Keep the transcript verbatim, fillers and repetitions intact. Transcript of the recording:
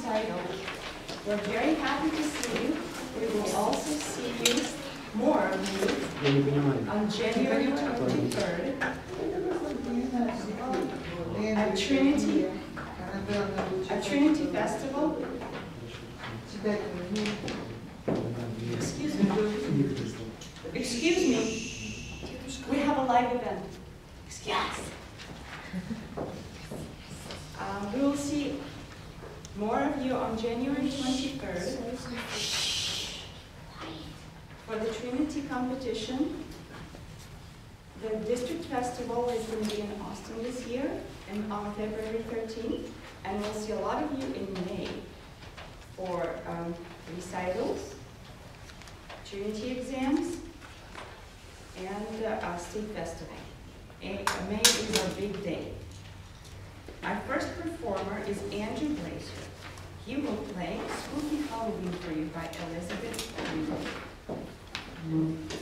Recital. We're very happy to see you. We will also see you, more of you, on January twenty-third at Trinity, at Trinity Festival. Excuse me. Excuse me. We have a live event. Yes. Um, we will see more of you on January twenty-third for the Trinity competition. The district festival is going to be in Austin this year and on February thirteenth, and we'll see a lot of you in May for um, recitals, Trinity exams, and uh, our state festival. And May is our big day. Our first performer is Andrew Glacier. He will play Spooky Halloween for you by Elizabeth Reed.